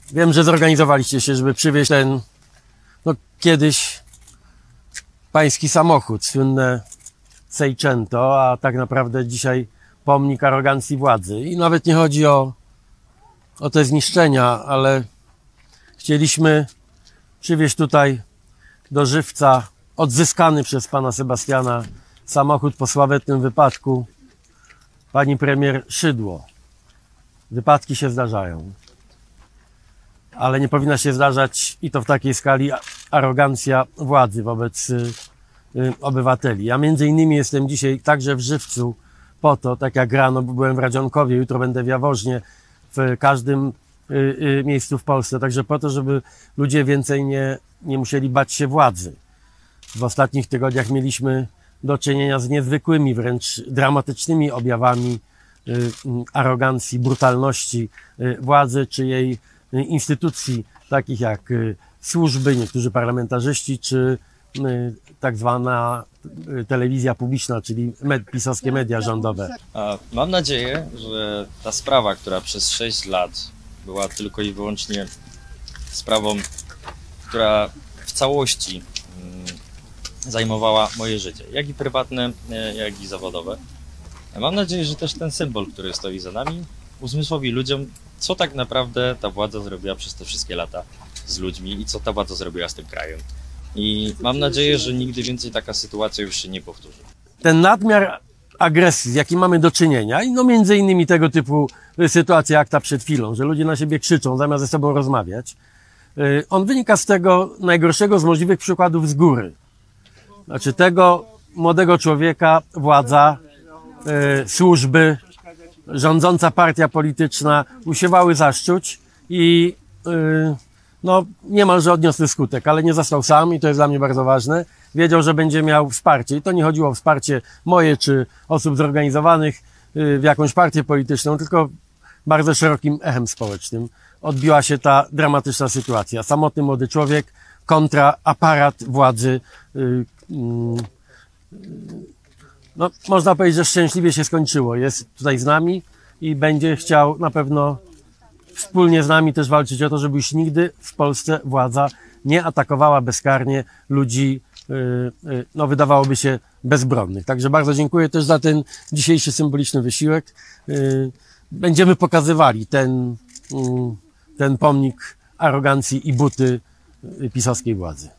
Wiem, że zorganizowaliście się, żeby przywieźć ten, no kiedyś pański samochód, słynne Seicento, a tak naprawdę dzisiaj pomnik arogancji władzy. I nawet nie chodzi o te zniszczenia, ale chcieliśmy przywieźć tutaj do Żywca odzyskany przez pana Sebastiana samochód po sławetnym wypadku pani premier Szydło. Wypadki się zdarzają, ale nie powinna się zdarzać i to w takiej skali arogancja władzy wobec obywateli. Ja między innymi jestem dzisiaj także w Żywcu po to, tak jak rano byłem w Radzionkowie, jutro będę w Jaworznie, w każdym miejscu w Polsce, także po to, żeby ludzie więcej nie musieli bać się władzy. W ostatnich tygodniach mieliśmy do czynienia z niezwykłymi, wręcz dramatycznymi objawami arogancji, brutalności władzy czy jej instytucji, takich jak służby, niektórzy parlamentarzyści, czy tak zwana telewizja publiczna, czyli pisowskie media rządowe. Mam nadzieję, że ta sprawa, która przez 6 lat była tylko i wyłącznie sprawą, która w całości zajmowała moje życie, jak i prywatne, jak i zawodowe. Mam nadzieję, że też ten symbol, który stoi za nami, uzmysłowi ludziom, co tak naprawdę ta władza zrobiła przez te wszystkie lata z ludźmi i co ta władza zrobiła z tym krajem. I mam nadzieję, że nigdy więcej taka sytuacja już się nie powtórzy. Ten nadmiar agresji, z jakim mamy do czynienia, i no między innymi tego typu sytuacja jak ta przed chwilą, że ludzie na siebie krzyczą zamiast ze sobą rozmawiać, on wynika z tego najgorszego z możliwych przykładów z góry. Znaczy tego młodego człowieka władza, służby, rządząca partia polityczna usiłowały zaszczuć i no niemalże odniosły skutek, ale nie został sam i to jest dla mnie bardzo ważne. Wiedział, że będzie miał wsparcie i to nie chodziło o wsparcie moje czy osób zorganizowanych w jakąś partię polityczną, tylko bardzo szerokim echem społecznym odbiła się ta dramatyczna sytuacja. Samotny młody człowiek kontra aparat władzy. No, można powiedzieć, że szczęśliwie się skończyło. Jest tutaj z nami i będzie chciał na pewno wspólnie z nami też walczyć o to, żeby już nigdy w Polsce władza nie atakowała bezkarnie ludzi, no wydawałoby się bezbronnych. Także bardzo dziękuję też za ten dzisiejszy symboliczny wysiłek. Będziemy pokazywali ten pomnik arogancji i buty pisowskiej władzy.